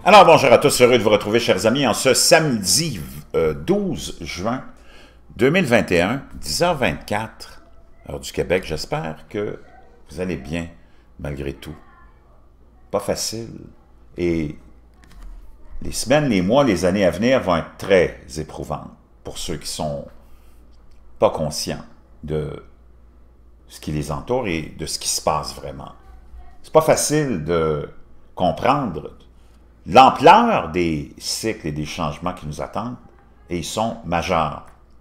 Alors, bonjour à tous, heureux de vous retrouver, chers amis, en ce samedi 12 juin 2021, 10h24, heure du Québec. J'espère que vous allez bien, malgré tout. Pas facile. Et les semaines, les mois, les années à venir vont être très éprouvantes pour ceux qui sont pas conscients de ce qui les entoure et de ce qui se passe vraiment. C'est pas facile de comprendre l'ampleur des cycles et des changements qui nous attendent, et ils sont majeurs.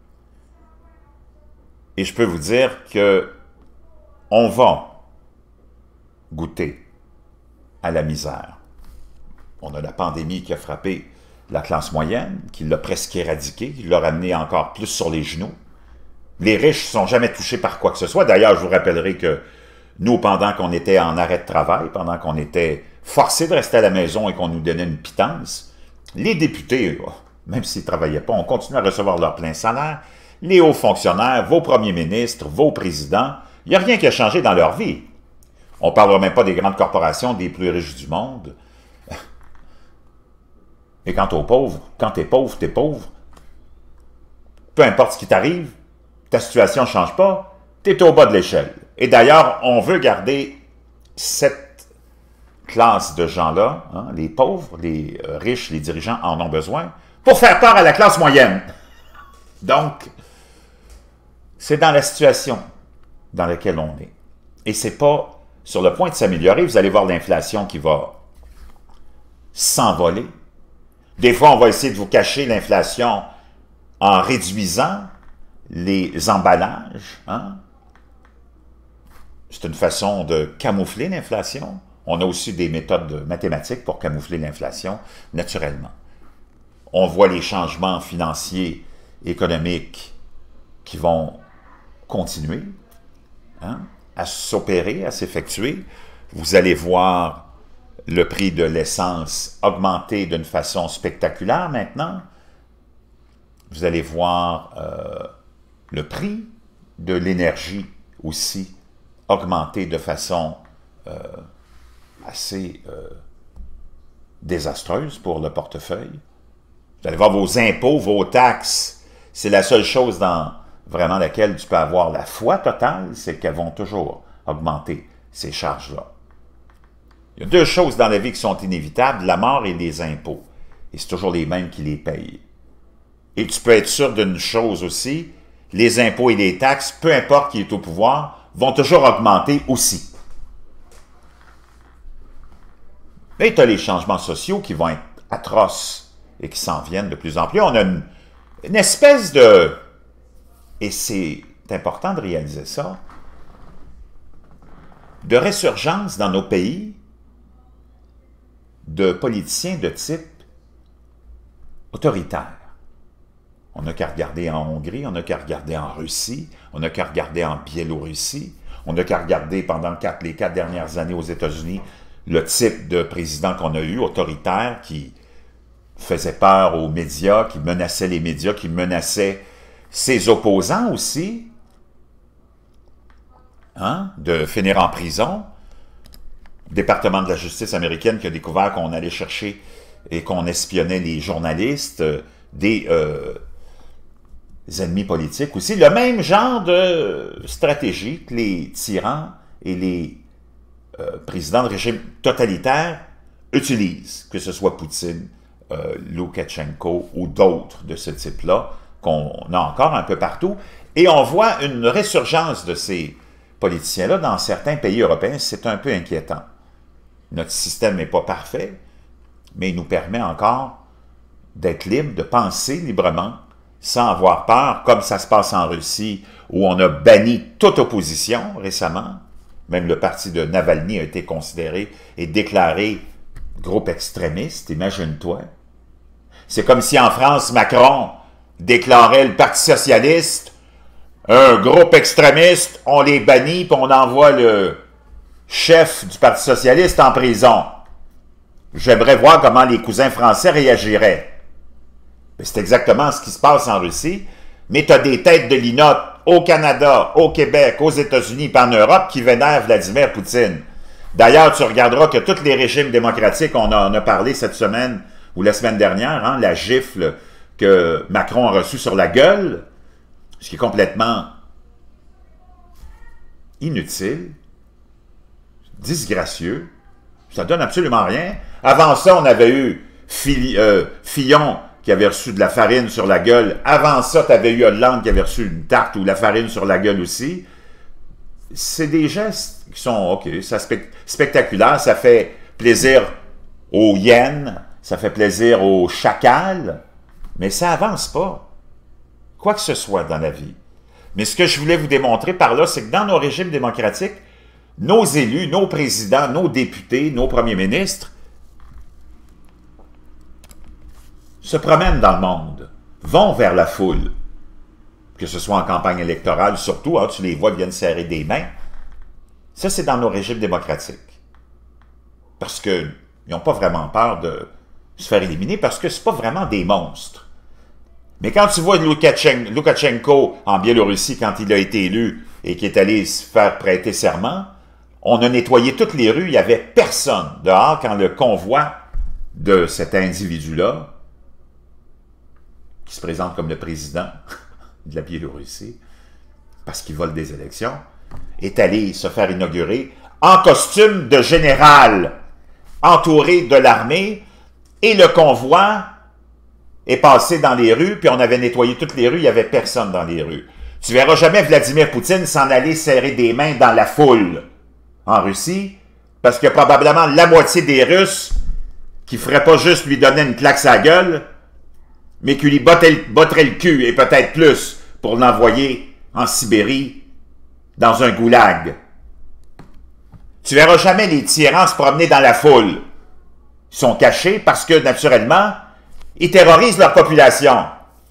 Et je peux vous dire que on va goûter à la misère. On a la pandémie qui a frappé la classe moyenne, qui l'a presque éradiquée, qui l'a ramené encore plus sur les genoux. Les riches ne sont jamais touchés par quoi que ce soit. D'ailleurs, je vous rappellerai que nous, pendant qu'on était en arrêt de travail, pendant qu'on était forcés de rester à la maison et qu'on nous donnait une pitance, les députés, même s'ils ne travaillaient pas, ont continué à recevoir leur plein salaire. Les hauts fonctionnaires, vos premiers ministres, vos présidents, il n'y a rien qui a changé dans leur vie. On ne parlera même pas des grandes corporations, des plus riches du monde. Et quant aux pauvres, quand tu es pauvre, tu es pauvre. Peu importe ce qui t'arrive, ta situation ne change pas, tu es au bas de l'échelle. Et d'ailleurs, on veut garder cette classe de gens-là, hein, les pauvres, les riches, les dirigeants en ont besoin, pour faire peur à la classe moyenne. Donc, c'est dans la situation dans laquelle on est. Et c'est pas sur le point de s'améliorer. Vous allez voir l'inflation qui va s'envoler. Des fois, on va essayer de vous cacher l'inflation en réduisant les emballages. Hein? C'est une façon de camoufler l'inflation. On a aussi des méthodes mathématiques pour camoufler l'inflation, naturellement. On voit les changements financiers, économiques qui vont continuer hein, à s'opérer, à s'effectuer. Vous allez voir le prix de l'essence augmenter d'une façon spectaculaire maintenant. Vous allez voir le prix de l'énergie aussi augmenter de façon assez désastreuse pour le portefeuille. Vous allez voir vos impôts, vos taxes, c'est la seule chose dans vraiment laquelle tu peux avoir la foi totale, c'est qu'elles vont toujours augmenter ces charges-là. Il y a deux choses dans la vie qui sont inévitables, la mort et les impôts. Et c'est toujours les mêmes qui les payent. Et tu peux être sûr d'une chose aussi, les impôts et les taxes, peu importe qui est au pouvoir, vont toujours augmenter aussi. Et tu as les changements sociaux qui vont être atroces et qui s'en viennent de plus en plus. On a une espèce de... Et c'est important de réaliser ça, de résurgence dans nos pays de politiciens de type autoritaire. On n'a qu'à regarder en Hongrie, on n'a qu'à regarder en Russie, on n'a qu'à regarder en Biélorussie, on n'a qu'à regarder pendant les 4 dernières années aux États-Unis le type de président qu'on a eu, autoritaire, qui faisait peur aux médias, qui menaçait les médias, qui menaçait ses opposants aussi, hein, de finir en prison. Le département de la justice américaine qui a découvert qu'on allait chercher et qu'on espionnait les journalistes, des ennemis politiques aussi. Le même genre de stratégie que les tyrans et les présidents de régimes totalitaires utilisent, que ce soit Poutine, Loukachenko ou d'autres de ce type-là, qu'on a encore un peu partout. Et on voit une résurgence de ces politiciens-là dans certains pays européens. C'est un peu inquiétant. Notre système n'est pas parfait, mais il nous permet encore d'être libre, de penser librement, sans avoir peur, comme ça se passe en Russie, où on a banni toute opposition récemment. Même le parti de Navalny a été considéré et déclaré groupe extrémiste, imagine-toi. C'est comme si en France, Macron déclarait le Parti socialiste, un groupe extrémiste, on les bannit, puis on envoie le chef du Parti socialiste en prison. J'aimerais voir comment les cousins français réagiraient. C'est exactement ce qui se passe en Russie, mais tu as des têtes de linotte au Canada, au Québec, aux États-Unis et en Europe qui vénèrent Vladimir Poutine. D'ailleurs, tu regarderas que tous les régimes démocratiques, on en a parlé cette semaine ou la semaine dernière, hein, la gifle que Macron a reçue sur la gueule, ce qui est complètement inutile, disgracieux, ça donne absolument rien. Avant ça, on avait eu Fillon qui avait reçu de la farine sur la gueule. Avant ça, tu avais eu Hollande qui avait reçu une tarte ou de la farine sur la gueule aussi. C'est des gestes qui sont, OK, ça spectaculaires, ça fait plaisir aux hyènes, ça fait plaisir aux chacals, mais ça avance pas. Quoi que ce soit dans la vie. Mais ce que je voulais vous démontrer par là, c'est que dans nos régimes démocratiques, nos élus, nos présidents, nos députés, nos premiers ministres se promènent dans le monde, vont vers la foule, que ce soit en campagne électorale, surtout, hein, tu les vois, ils viennent serrer des mains. Ça, c'est dans nos régimes démocratiques. Parce qu'ils n'ont pas vraiment peur de se faire éliminer, parce que ce pas vraiment des monstres. Mais quand tu vois Loukachenko en Biélorussie, quand il a été élu et qu'il est allé se faire prêter serment, on a nettoyé toutes les rues, il n'y avait personne dehors quand le convoi de cet individu-là, qui se présente comme le président de la Biélorussie, parce qu'il vole des élections, est allé se faire inaugurer en costume de général, entouré de l'armée, et le convoi est passé dans les rues, puis on avait nettoyé toutes les rues, il n'y avait personne dans les rues. Tu verras jamais Vladimir Poutine s'en aller serrer des mains dans la foule en Russie, parce qu'il y a probablement la moitié des Russes qui ne feraient pas juste lui donner une claque à la gueule, mais qui lui botterait le cul, et peut-être plus, pour l'envoyer en Sibérie, dans un goulag. Tu verras jamais les tyrans se promener dans la foule. Ils sont cachés parce que, naturellement, ils terrorisent leur population.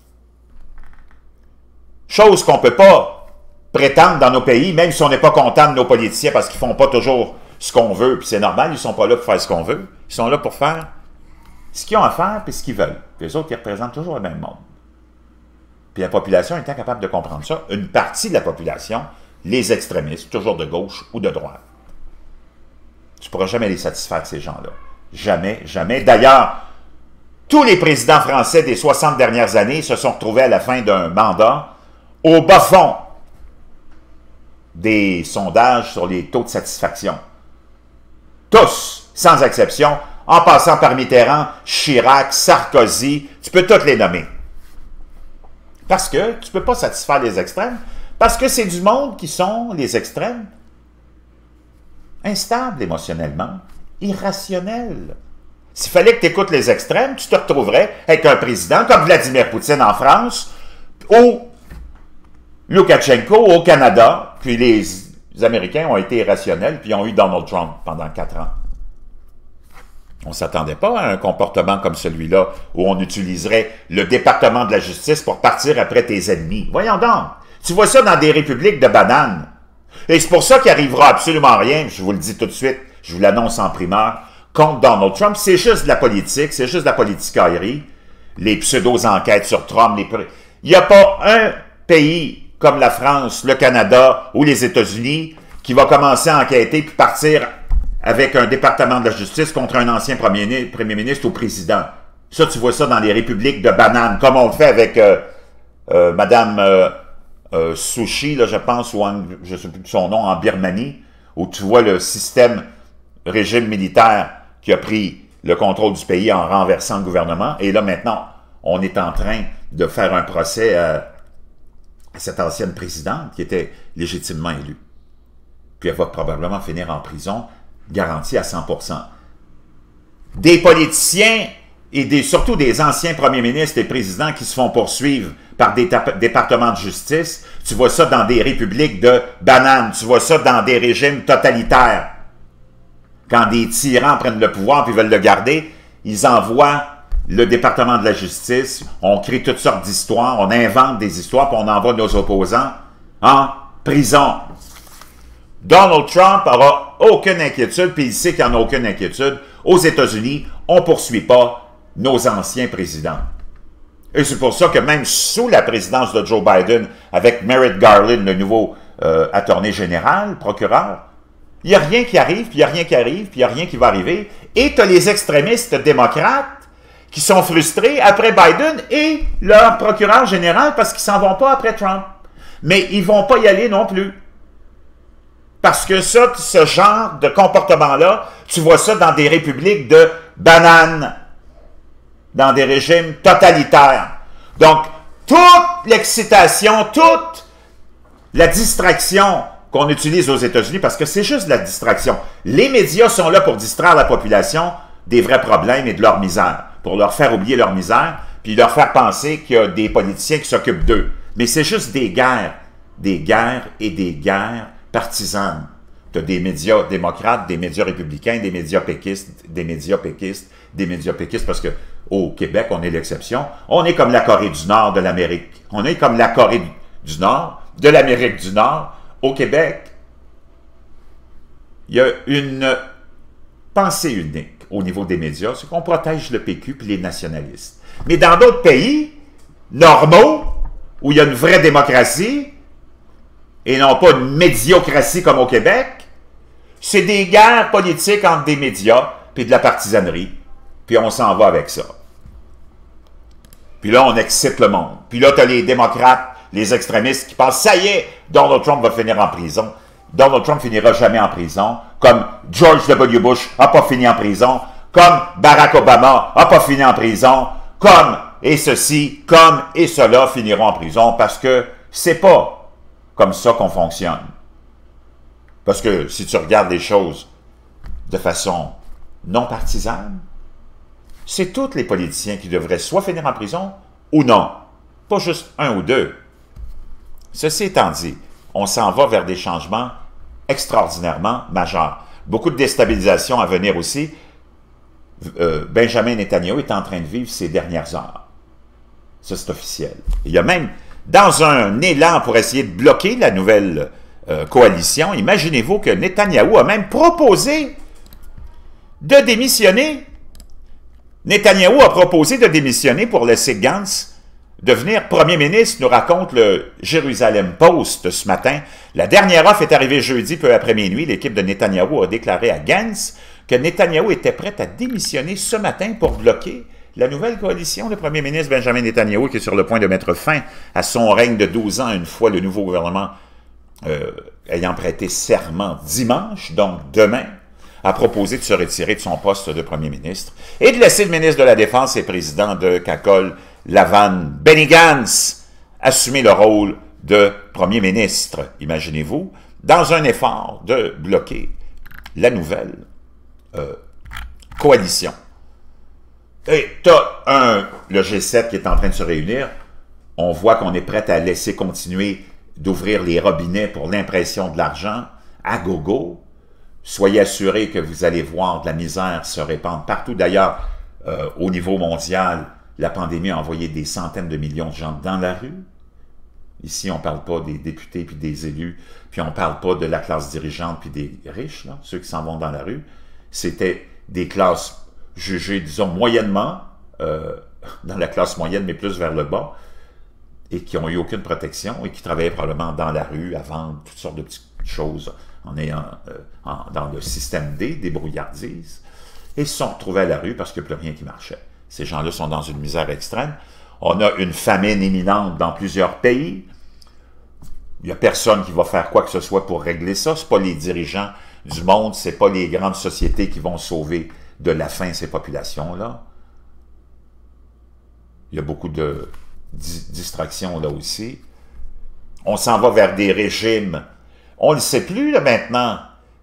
Chose qu'on ne peut pas prétendre dans nos pays, même si on n'est pas content de nos politiciens parce qu'ils ne font pas toujours ce qu'on veut, puis c'est normal, ils ne sont pas là pour faire ce qu'on veut. Ils sont là pour faire ce qu'ils ont à faire et ce qu'ils veulent. Puis les autres, ils représentent toujours le même monde. Puis la population étant capable de comprendre ça, une partie de la population, les extrémistes, toujours de gauche ou de droite. Tu ne pourras jamais les satisfaire, ces gens-là. Jamais, jamais. D'ailleurs, tous les présidents français des 60 dernières années se sont retrouvés à la fin d'un mandat au bas fond des sondages sur les taux de satisfaction. Tous, sans exception, en passant par Mitterrand, Chirac, Sarkozy, tu peux toutes les nommer. Parce que tu ne peux pas satisfaire les extrêmes, parce que c'est du monde qui sont, les extrêmes, instables émotionnellement, irrationnels. S'il fallait que tu écoutes les extrêmes, tu te retrouverais avec un président comme Vladimir Poutine en France, ou Loukachenko au Canada, puis les Américains ont été irrationnels, puis ont eu Donald Trump pendant 4 ans. On ne s'attendait pas à un comportement comme celui-là, où on utiliserait le département de la justice pour partir après tes ennemis. Voyons donc, tu vois ça dans des républiques de bananes. Et c'est pour ça qu'il n'arrivera absolument rien, je vous le dis tout de suite, je vous l'annonce en primeur, contre Donald Trump. C'est juste de la politique, c'est juste de la politicaillerie, les pseudo-enquêtes sur Trump. Il n'y a pas un pays comme la France, le Canada ou les États-Unis qui va commencer à enquêter puis partir avec un département de la justice contre un ancien premier ministre ou président. Ça, tu vois ça dans les républiques de bananes, comme on le fait avec Madame Sushi, là, je pense, ou je ne sais plus son nom, en Birmanie, où tu vois le régime militaire qui a pris le contrôle du pays en renversant le gouvernement. Et là, maintenant, on est en train de faire un procès à cette ancienne présidente qui était légitimement élue. Puis elle va probablement finir en prison, garantie à 100%. Des politiciens et surtout des anciens premiers ministres et présidents qui se font poursuivre par des départements de justice, tu vois ça dans des républiques de bananes, tu vois ça dans des régimes totalitaires. Quand des tyrans prennent le pouvoir et veulent le garder, ils envoient le département de la justice, on crée toutes sortes d'histoires, on invente des histoires, puis on envoie nos opposants en prison. Donald Trump n'aura aucune inquiétude, puis il sait qu'il n'y en a aucune inquiétude. Aux États-Unis, on ne poursuit pas nos anciens présidents. Et c'est pour ça que même sous la présidence de Joe Biden, avec Merrick Garland, le nouveau attorney général, procureur, il n'y a rien qui arrive, puis il n'y a rien qui arrive, puis il n'y a rien qui va arriver. Et tu as les extrémistes démocrates qui sont frustrés après Biden et leur procureur général parce qu'ils s'en vont pas après Trump. Mais ils ne vont pas y aller non plus. Parce que ça, ce genre de comportement-là, tu vois ça dans des républiques de bananes, dans des régimes totalitaires. Donc, toute l'excitation, toute la distraction qu'on utilise aux États-Unis, parce que c'est juste de la distraction. Les médias sont là pour distraire la population des vrais problèmes et de leur misère, pour leur faire oublier leur misère, puis leur faire penser qu'il y a des politiciens qui s'occupent d'eux. Mais c'est juste des guerres et des guerres partisanes. Tu as des médias démocrates, des médias républicains, des médias péquistes, des médias péquistes, des médias péquistes, parce que au Québec, on est l'exception. On est comme la Corée du Nord de l'Amérique. On est comme la Corée du Nord de l'Amérique du Nord. Au Québec, il y a une pensée unique au niveau des médias, c'est qu'on protège le PQ et les nationalistes. Mais dans d'autres pays normaux, où il y a une vraie démocratie, et non pas une médiocratie comme au Québec, c'est des guerres politiques entre des médias puis de la partisanerie. Puis on s'en va avec ça. Puis là, on excite le monde. Puis là, tu as les démocrates, les extrémistes qui pensent, ça y est, Donald Trump va finir en prison. Donald Trump finira jamais en prison, comme George W. Bush n'a pas fini en prison, comme Barack Obama n'a pas fini en prison, comme et ceci, comme et cela finiront en prison, parce que c'est pas comme ça qu'on fonctionne. Parce que si tu regardes les choses de façon non partisane, c'est tous les politiciens qui devraient soit finir en prison ou non. Pas juste un ou deux. Ceci étant dit, on s'en va vers des changements extraordinairement majeurs. Beaucoup de déstabilisation à venir aussi. Benjamin Netanyahu est en train de vivre ses dernières heures. Ça, c'est officiel. Il y a même, dans un élan pour essayer de bloquer la nouvelle coalition, imaginez-vous que Netanyahou a même proposé de démissionner. Netanyahou a proposé de démissionner pour laisser Gantz devenir premier ministre, nous raconte le Jérusalem Post ce matin. La dernière offre est arrivée jeudi, peu après minuit. L'équipe de Netanyahou a déclaré à Gantz que Netanyahou était prêt à démissionner ce matin pour bloquer la nouvelle coalition. Le premier ministre Benjamin Netanyahou, qui est sur le point de mettre fin à son règne de 12 ans, une fois le nouveau gouvernement ayant prêté serment dimanche, donc demain, a proposé de se retirer de son poste de premier ministre et de laisser le ministre de la Défense et président de CACOL, Lavan Benny Gantz, assumer le rôle de premier ministre, imaginez-vous, dans un effort de bloquer la nouvelle coalition. Et tu as le G7 qui est en train de se réunir. On voit qu'on est prêt à laisser continuer d'ouvrir les robinets pour l'impression de l'argent à gogo. Soyez assurés que vous allez voir de la misère se répandre partout. D'ailleurs, au niveau mondial, la pandémie a envoyé des centaines de millions de gens dans la rue. Ici, on ne parle pas des députés puis des élus, puis on ne parle pas de la classe dirigeante puis des riches, là, ceux qui s'en vont dans la rue. C'était des classes jugées, disons, moyennement, dans la classe moyenne, mais plus vers le bas, et qui n'ont eu aucune protection et qui travaillaient probablement dans la rue à vendre toutes sortes de petites choses en ayant dans le système D, des brouillardises, et se sont retrouvés à la rue parce qu'il n'y a plus rien qui marchait. Ces gens-là sont dans une misère extrême. On a une famine imminente dans plusieurs pays. Il n'y a personne qui va faire quoi que ce soit pour régler ça. Ce n'est pas les dirigeants du monde, ce n'est pas les grandes sociétés qui vont sauver de la faim ces populations-là. Il y a beaucoup de distractions là aussi. On s'en va vers des régimes. On ne le sait plus là maintenant.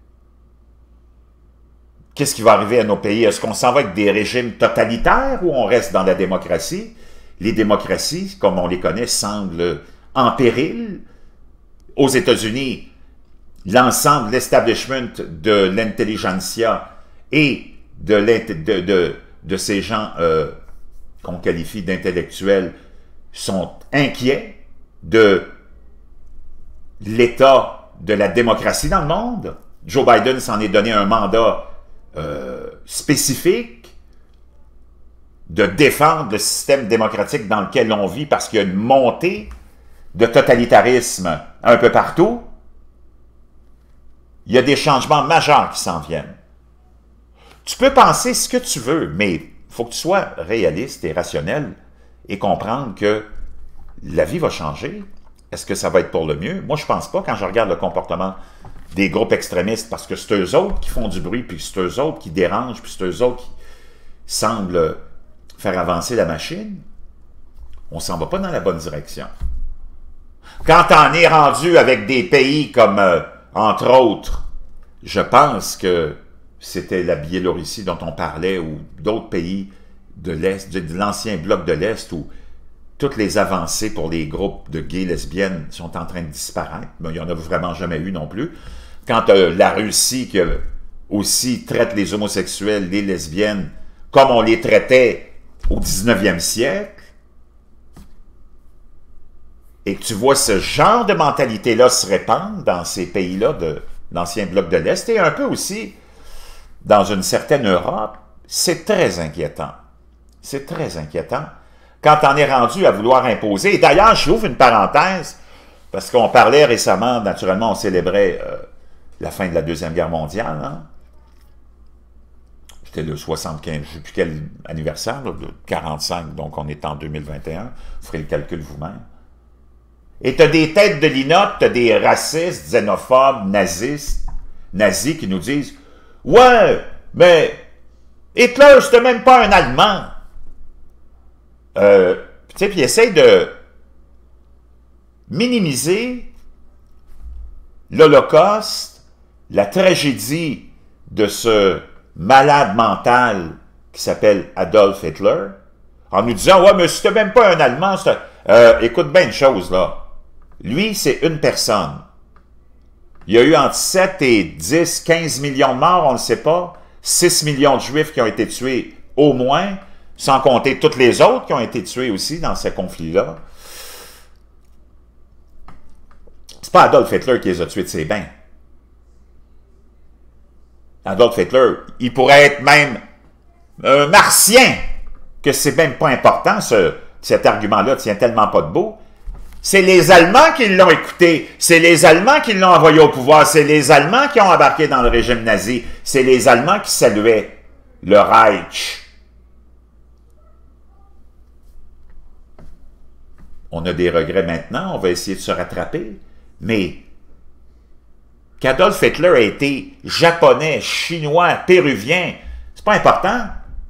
Qu'est-ce qui va arriver à nos pays? Est-ce qu'on s'en va avec des régimes totalitaires ou on reste dans la démocratie? Les démocraties, comme on les connaît, semblent en péril. Aux États-Unis, l'ensemble de l'establishment de l'intelligentsia et de ces gens qu'on qualifie d'intellectuels sont inquiets de l'état de la démocratie dans le monde. Joe Biden s'en est donné un mandat spécifique de défendre le système démocratique dans lequel on vit parce qu'il y a une montée de totalitarisme un peu partout. il y a des changements majeurs qui s'en viennent. Tu peux penser ce que tu veux, mais il faut que tu sois réaliste et rationnel et comprendre que la vie va changer. Est-ce que ça va être pour le mieux? Moi, je ne pense pas quand je regarde le comportement des groupes extrémistes, parce que c'est eux autres qui font du bruit, puis c'est eux autres qui dérangent, puis c'est eux autres qui semblent faire avancer la machine. On ne s'en va pas dans la bonne direction. Quand on est rendu avec des pays comme, entre autres, je pense que c'était la Biélorussie dont on parlait, ou d'autres pays de l'Est, de l'ancien bloc de l'Est, où toutes les avancées pour les groupes de gays, lesbiennes sont en train de disparaître. Mais il n'y en a vraiment jamais eu non plus. Quand la Russie, qui aussi traite les homosexuels, les lesbiennes, comme on les traitait au 19e siècle, et que tu vois ce genre de mentalité-là se répandre dans ces pays-là de l'ancien bloc de l'Est, et un peu aussi dans une certaine Europe, c'est très inquiétant. C'est très inquiétant. Quand on est rendu à vouloir imposer, et d'ailleurs, j'ouvre une parenthèse, parce qu'on parlait récemment, naturellement, on célébrait la fin de la Deuxième Guerre mondiale, hein? C'était le 75, je ne sais plus quel anniversaire, là, de 45, donc on est en 2021, vous ferez le calcul vous-même. Et tu as des têtes de linotte, tu as des racistes, xénophobes, nazis qui nous disent « Ouais, mais Hitler, c'était même pas un Allemand. » Tu sais, puis ils essayent de minimiser l'Holocauste, la tragédie de ce malade mental qui s'appelle Adolf Hitler, en nous disant « Ouais, mais c'était même pas un Allemand. » Écoute bien une chose, là. Lui, c'est une personne. Il y a eu entre 7 et 10, 15 millions de morts, on ne le sait pas. 6 millions de Juifs qui ont été tués au moins, sans compter toutes les autres qui ont été tués aussi dans ce conflit-là. C'est pas Adolf Hitler qui les a tués de ses bains. Adolf Hitler, il pourrait être même un martien, que c'est même pas important, cet argument-là tient tellement pas debout. C'est les Allemands qui l'ont écouté, c'est les Allemands qui l'ont envoyé au pouvoir, c'est les Allemands qui ont embarqué dans le régime nazi, c'est les Allemands qui saluaient le Reich. On a des regrets maintenant, on va essayer de se rattraper, mais qu'Adolf Hitler a été japonais, chinois, péruvien, c'est pas important.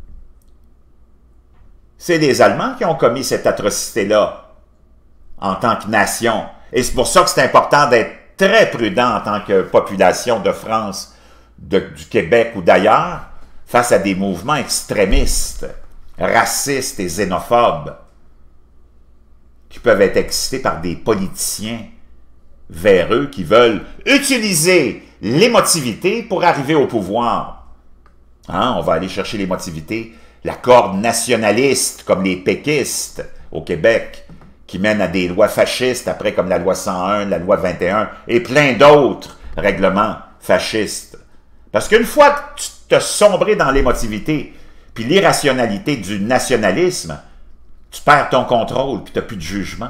C'est les Allemands qui ont commis cette atrocité-là en tant que nation. Et c'est pour ça que c'est important d'être très prudent en tant que population de France, du Québec ou d'ailleurs, face à des mouvements extrémistes, racistes et xénophobes, qui peuvent être excités par des politiciens véreux qui veulent utiliser l'émotivité pour arriver au pouvoir. Hein? On va aller chercher l'émotivité, la corde nationaliste, comme les péquistes au Québec, qui mènent à des lois fascistes, après comme la loi 101, la loi 21, et plein d'autres règlements fascistes. Parce qu'une fois que tu te sombré dans l'émotivité, puis l'irrationalité du nationalisme, tu perds ton contrôle, puis tu n'as plus de jugement.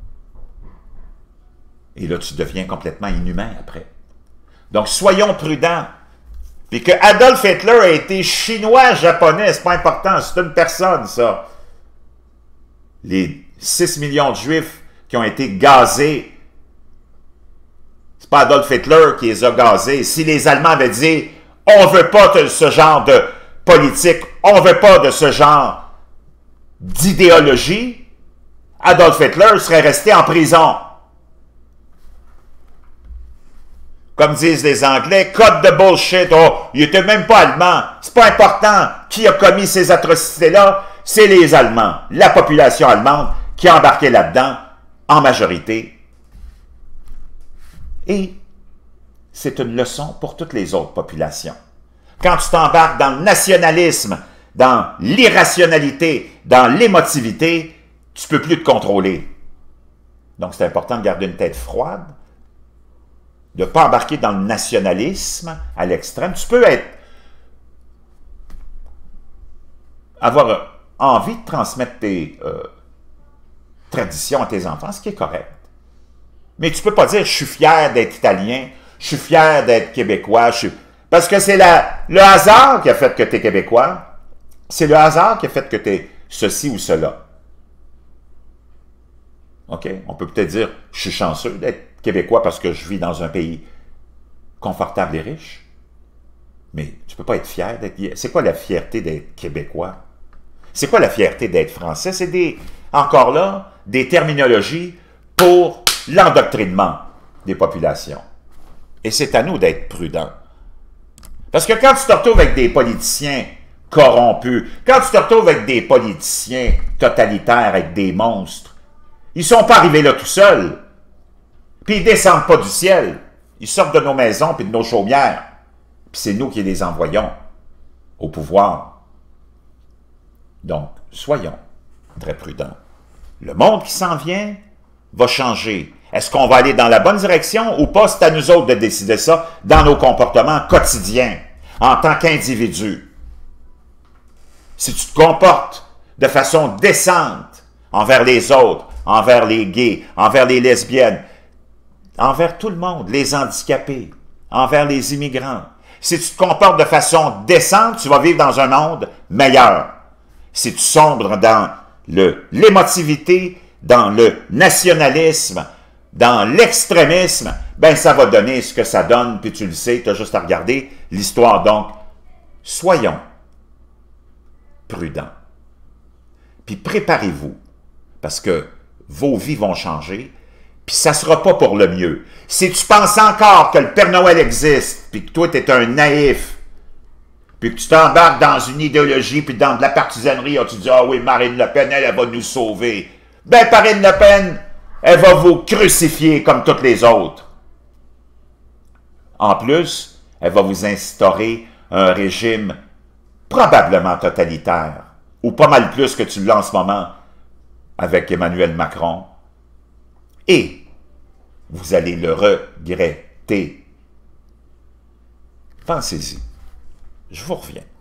Et là, tu deviens complètement inhumain après. Donc, soyons prudents. Puis que Adolf Hitler a été chinois, japonais, c'est pas important, c'est une personne, ça. Les 6 millions de Juifs qui ont été gazés, c'est pas Adolf Hitler qui les a gazés. Si les Allemands avaient dit « On ne veut pas de ce genre de politique, on ne veut pas de ce genre d'idéologie », Adolf Hitler serait resté en prison. Comme disent les Anglais, code de bullshit, oh, il n'était même pas allemand. C'est pas important qui a commis ces atrocités-là, c'est les Allemands, la population allemande qui a embarqué là-dedans en majorité. Et c'est une leçon pour toutes les autres populations. Quand tu t'embarques dans le nationalisme, dans l'irrationalité, dans l'émotivité, tu ne peux plus te contrôler. Donc c'est important de garder une tête froide, de ne pas embarquer dans le nationalisme à l'extrême. Tu peux avoir envie de transmettre tes traditions à tes enfants, ce qui est correct. Mais tu ne peux pas dire « je suis fier d'être italien », Je suis fier d'être Québécois. Parce que c'est le hasard qui a fait que tu es Québécois. C'est le hasard qui a fait que tu es ceci ou cela. OK? On peut peut-être dire, je suis chanceux d'être Québécois parce que je vis dans un pays confortable et riche. Mais tu ne peux pas être fier d'être... C'est quoi la fierté d'être Québécois? C'est quoi la fierté d'être Français? C'est encore là, des terminologies pour l'endoctrinement des populations. Et c'est à nous d'être prudents. Parce que quand tu te retrouves avec des politiciens corrompus, quand tu te retrouves avec des politiciens totalitaires, avec des monstres, ils ne sont pas arrivés là tout seuls. Puis ils ne descendent pas du ciel. Ils sortent de nos maisons puis de nos chaumières. Puis c'est nous qui les envoyons au pouvoir. Donc, soyons très prudents. Le monde qui s'en vient va changer. Est-ce qu'on va aller dans la bonne direction ou pas? C'est à nous autres de décider ça dans nos comportements quotidiens, en tant qu'individus. Si tu te comportes de façon décente envers les autres, envers les gays, envers les lesbiennes, envers tout le monde, les handicapés, envers les immigrants, si tu te comportes de façon décente, tu vas vivre dans un monde meilleur. Si tu sombres dans l'émotivité, dans le nationalisme, dans l'extrémisme, ben ça va donner ce que ça donne, puis tu le sais, tu as juste à regarder l'histoire. Donc, soyons prudents. Puis préparez-vous, parce que vos vies vont changer, puis ça ne sera pas pour le mieux. Si tu penses encore que le Père Noël existe, puis que toi, tu es un naïf, puis que tu t'embarques dans une idéologie, puis dans de la partisanerie, tu dis « Ah oui, Marine Le Pen, elle va nous sauver. » Ben, Marine Le Pen, elle va vous crucifier comme toutes les autres. En plus, elle va vous instaurer un régime probablement totalitaire, ou pas mal plus que tu l'as en ce moment avec Emmanuel Macron. Et vous allez le regretter. Pensez-y. Je vous reviens.